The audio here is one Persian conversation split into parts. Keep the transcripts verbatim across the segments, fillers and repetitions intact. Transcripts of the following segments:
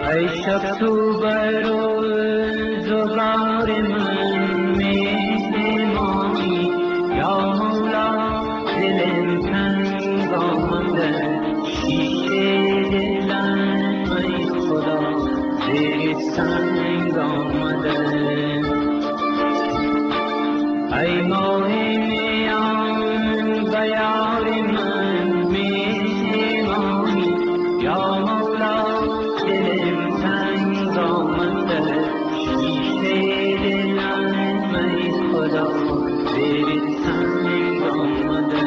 ای شب تو برروزگار من مهمانی یا مولا دلم تنگ آمده شیشه دلم ای خدا زیر سنگ آمده ای ماه میان به یار من مهمانی یا مولا دلم تنگ آمده شیشه دلم ای خدا زیر سنگ آمده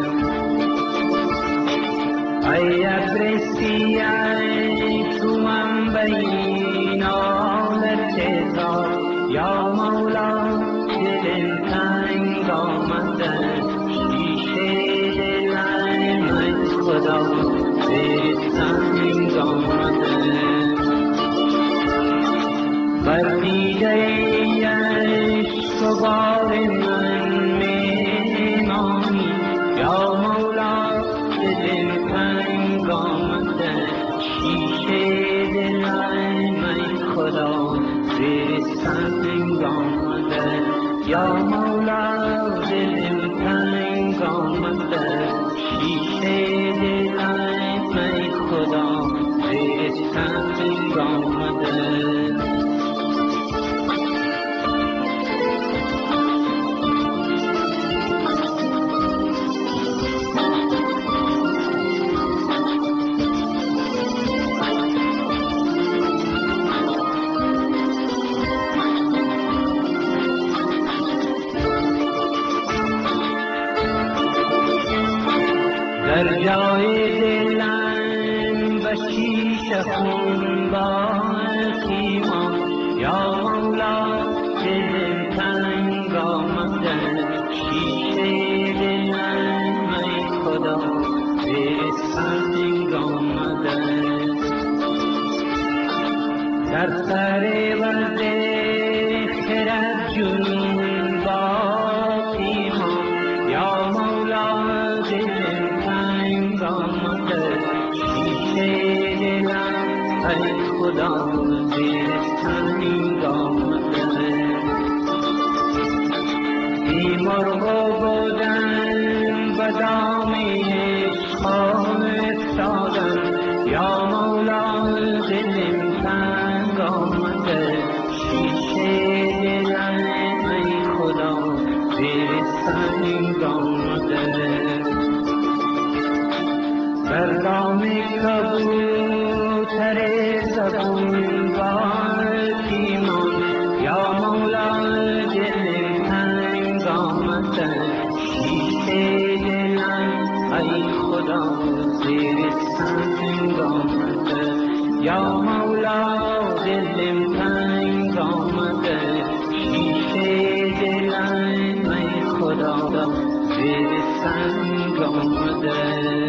ای ابر سیاه تو منبعی نالت زار یا مولا دلم تنگ آمده شیشه دلم ای خدا زیر سنگ آمده بر دیده عشق و بار من میمانی یا مولا دلم تنگ آمده شیشه دلم ای خدا زیر سنگ آمده یا مولا دلم تنگ آمده شیشه دلم ای خدا زیر سنگ آمده در جای دلم به شیشه خون باقی ماند یا مولا دلم تنگ آمده شیشه دلم ای خدا زیر سنگ آمده در سر ورد خرد جنون باقی ماند یا مولا دلم تنگ آمده شیشه دلم ای خدا زیر سنگ آمده بی مرغ بودن به دام عشق افتادم یا مولا دلم تنگ آمده شیشه دلم ای خدا زیر سنگ آمده بر دام کبوتر زبون باقی ماند یا مولا دلم تنگ آمده شیشه دلم ای خدا زیر سنگ آمده یا مولا دلم تنگ آمده شیشه دلم ای خدا زیر سنگ آمده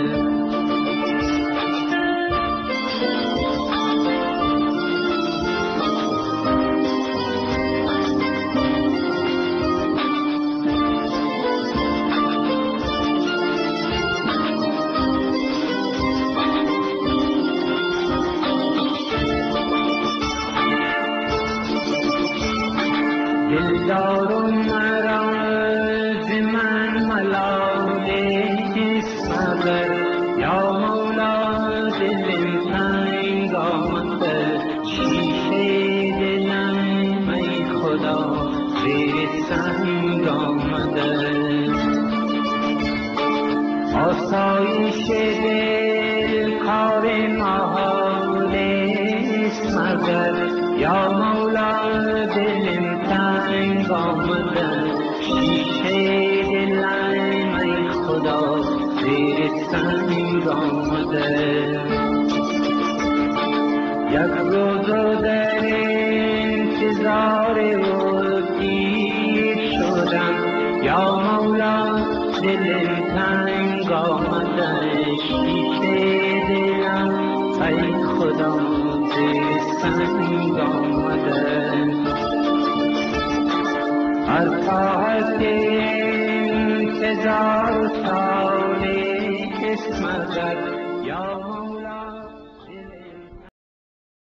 دلدار مرا ز من ملال صبر یا مولا دلم تنگ آمده شیشه دلم ای خدا زیر سنگ آمده آسایش دل کار محال است مگر یا مولا دلم تنگ آمده شیشه دلم ای خدا زیر سنگ آمده یک روز در انتظار او دیر شدم یا مولا دلم تنگ آمده شیشه دلم ای خدا زیر سنگ آمده هر ساعت انتظار سال اسم زد یا